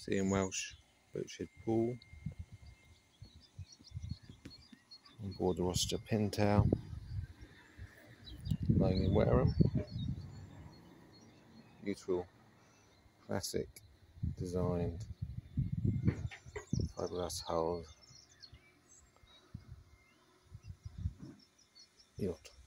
Sea and Welsh Boatshed pool on board the Rossiter Pintail, lying in Wareham. Beautiful, classic designed fiberglass hull yacht.